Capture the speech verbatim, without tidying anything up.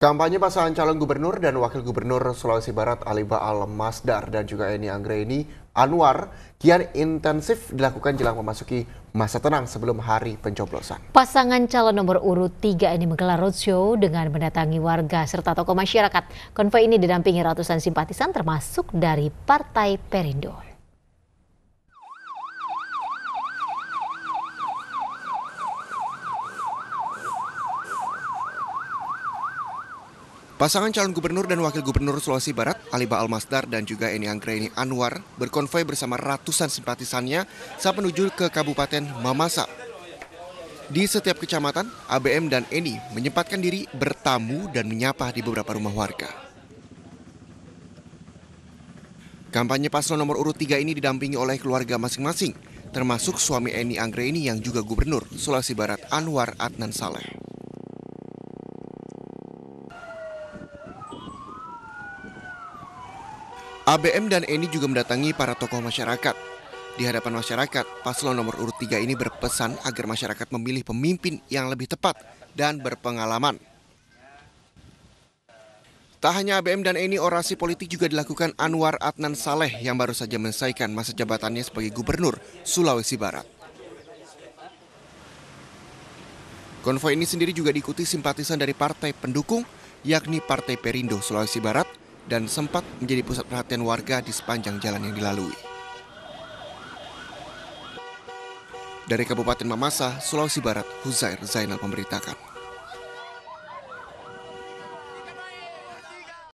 Kampanye pasangan calon gubernur dan wakil gubernur Sulawesi Barat Ali Baal Masdar dan juga Eni Anggraini Anwar kian intensif dilakukan jelang memasuki masa tenang sebelum hari pencoblosan. Pasangan calon nomor urut tiga ini menggelar roadshow dengan mendatangi warga serta tokoh masyarakat. Konvoi ini didampingi ratusan simpatisan termasuk dari Partai Perindo. Pasangan calon gubernur dan wakil gubernur Sulawesi Barat, Ali Baal Masdar dan juga Eni Anggraini Anwar berkonvoi bersama ratusan simpatisannya saat menuju ke Kabupaten Mamasa. Di setiap kecamatan, A B M dan Eni menyempatkan diri bertamu dan menyapa di beberapa rumah warga. Kampanye paslon nomor urut tiga ini didampingi oleh keluarga masing-masing, termasuk suami Eni Anggraini yang juga gubernur Sulawesi Barat Anwar Adnan Saleh. A B M dan Eni juga mendatangi para tokoh masyarakat. Di hadapan masyarakat, paslon nomor urut tiga ini berpesan agar masyarakat memilih pemimpin yang lebih tepat dan berpengalaman. Tak hanya A B M dan Eni, orasi politik juga dilakukan Anwar Adnan Saleh yang baru saja menyelesaikan masa jabatannya sebagai gubernur Sulawesi Barat. Konvoi ini sendiri juga diikuti simpatisan dari partai pendukung, yakni Partai Perindo Sulawesi Barat, dan sempat menjadi pusat perhatian warga di sepanjang jalan yang dilalui. Dari Kabupaten Mamasa, Sulawesi Barat, Huzair Zainal memberitakan.